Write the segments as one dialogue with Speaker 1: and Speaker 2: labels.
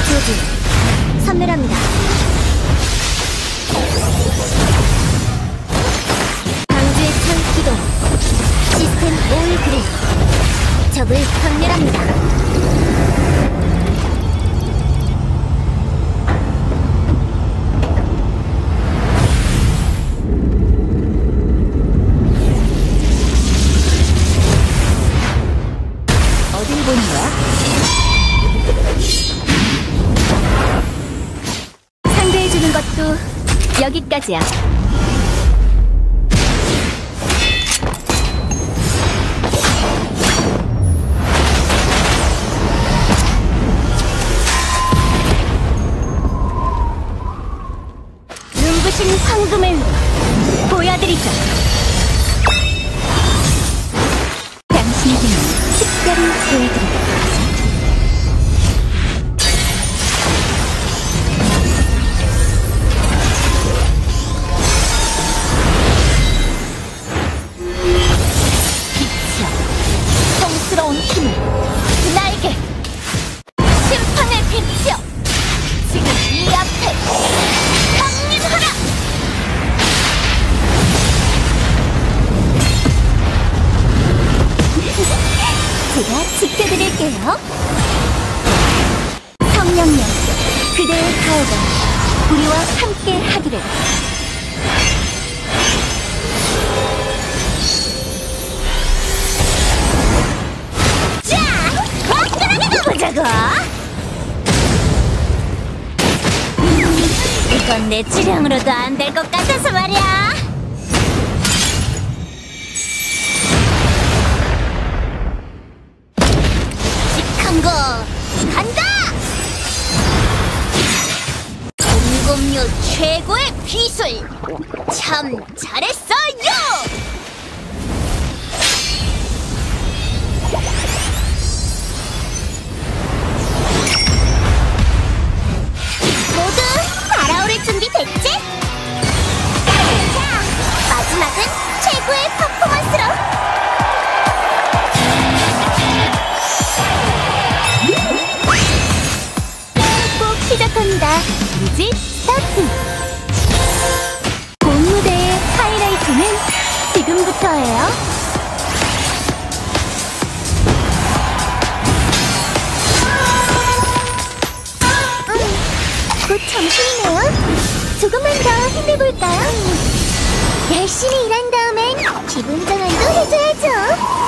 Speaker 1: 저주 선멸합니다. 방주의 창 기동. 시스템 오일 그릴. 적을 박멸합니다. 어딜 보는 거야? 상대해주는 것도 여기까지야. 눈부신 황금을 보여드리죠. 당신에게는 특별히 보여드리죠. 빛이여, 성스러운 힘을 나에게! 심판의 빛이여, 지금 이 앞에 강림하라! 제가 지켜드릴게요. 성령님, 그대의 가호가 우리와 함께 하기를. 자, 화끈하게 가보자고! 이건 내 치량으로도 안 될 것 같아서 말이야. 거 간다! 공급류 최고의 기술! 참 잘했어요! 모두 달아오를 준비 됐지? 자, 마지막은 최고의 퍼포먼스로! 시작합니다. 뮤직 스타트! 본 무대의 하이라이트는 지금부터예요. 곧 점심이네요. 조금만 더 힘내볼까요? 열심히 일한 다음엔 기분 전환도 해줘야죠.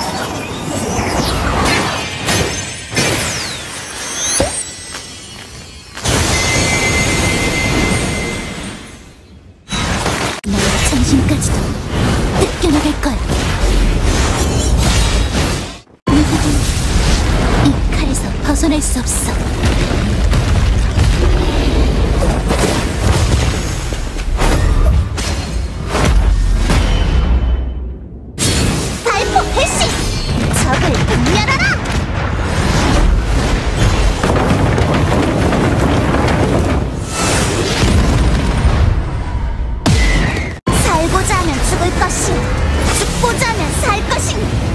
Speaker 1: 정신까지도 뜯겨나갈 거야. 누구도 이 칼에서 벗어날 수 없어. 발포 패시! 적을 박멸하라! 살고자 하면 죽을 것이고 죽고자 하면 살 것이니.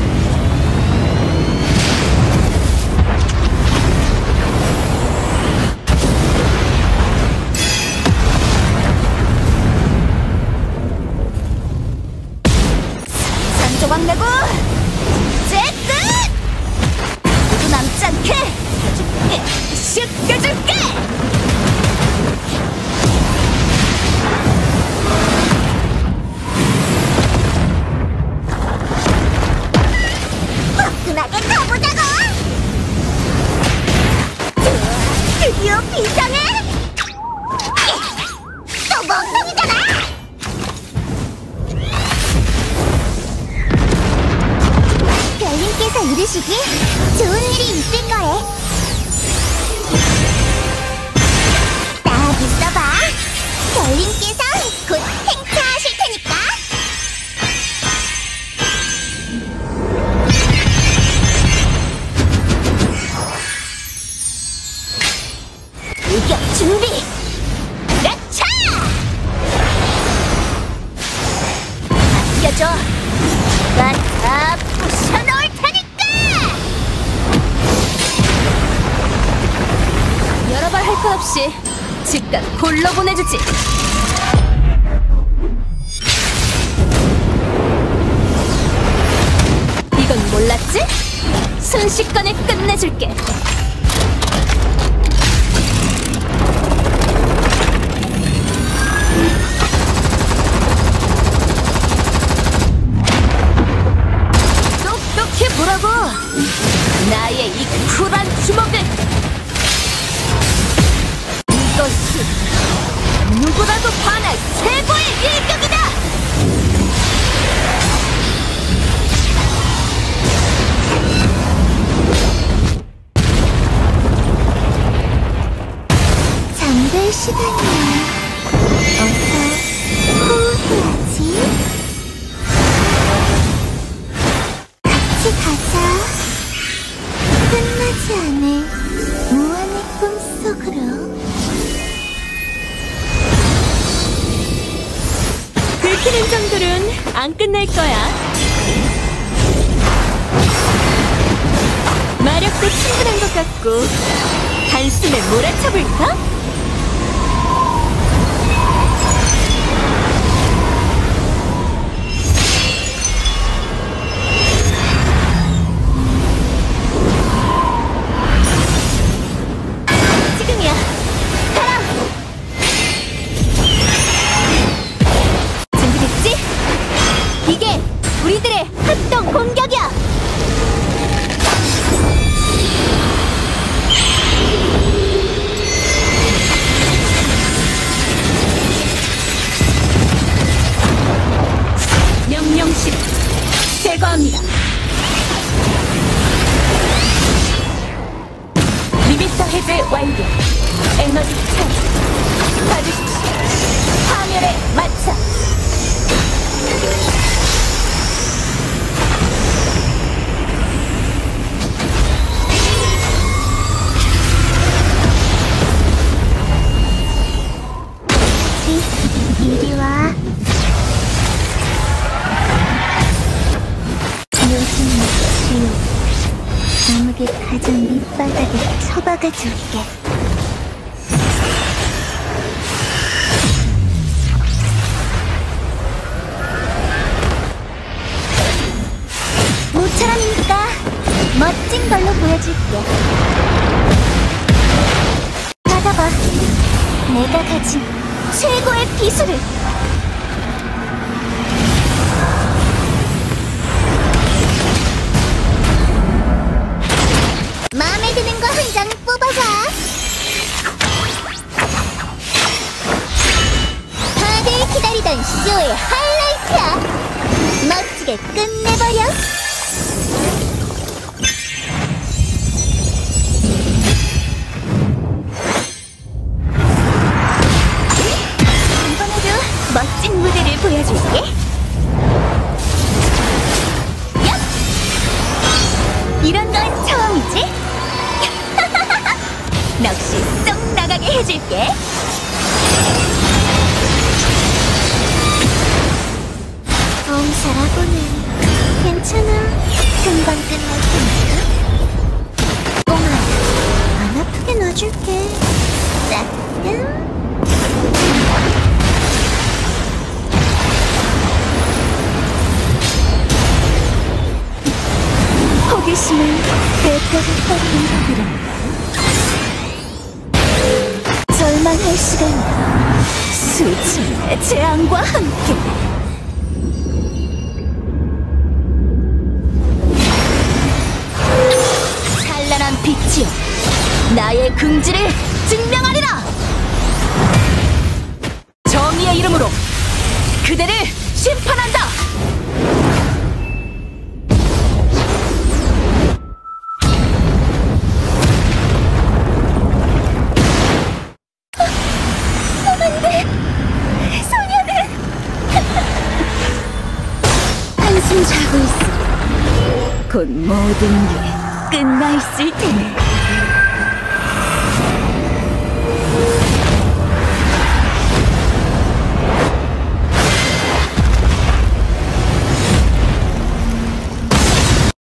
Speaker 1: 산조각 내고 이제 끝! 모두 남지 않게 씻겨줄게! 화끈하게 가보자고! 드디어 비상해! 또 멍청이잖아! 별님께서 이르시길 좋은 일이 있을 거래. 딱 있어봐. 별님께서 곧 행차하실 테니까. 일격 준비! 라차! 맡겨줘! 내가 다 부셔놓을 테니까!
Speaker 2: 것 없이 즉각 홀로 보내주지. 이건 몰랐지? 순식간에 끝내줄게. 똑똑히 보라고! 나의 이 쿨한 주먹을! 이것이 누구라도 반할 최고의 일격이다!
Speaker 1: 잠들 시간이야. 어서 호흡해야지. 같이 가자. 끝나지 않을 무한의 꿈속으로.
Speaker 2: 긁히는 정도는 안 끝날 거야. 마력도 충분한 것 같고 한숨에 몰아쳐볼까? 지금이야. 가라! 준비됐지? 이게 우리들의 합동 공격이야! 명령실 제거합니다. 리미터 해제 완료. 에너지 차지. 받으십시오. 파멸의 마차.
Speaker 1: 이리 와. 요즘 지옥. 감옥의 가장 밑바닥에 처박아줄게. 모처럼이니까 멋진 걸로 보여줄게. 받아봐. 내가 가진 최고의 비수를. 마음에 드는 거 한 장 뽑아봐. 다들 기다리던 쇼의 하이라이트야. 멋지게 끝내버려. 이번에도 멋진 무대를 보여줄게. 야! 이런 건 처음이지? 넋이 쏙 나가게 해줄게. 엄살하고는 괜찮아. 금방 끝날 테니까. 꼬마야, 안 아프게 놔줄게. 따끔.
Speaker 2: 호기심은 대가가 꺾인 법이란다. 절망할 시간이야. 수치의 재앙과 함께. 찬란한 빛이여, 나의 긍지를 증명하리라. 정의의 이름으로 그대를 심판한다. 한숨 자고 있어. 곧 모든 게 끝나 있을 테니.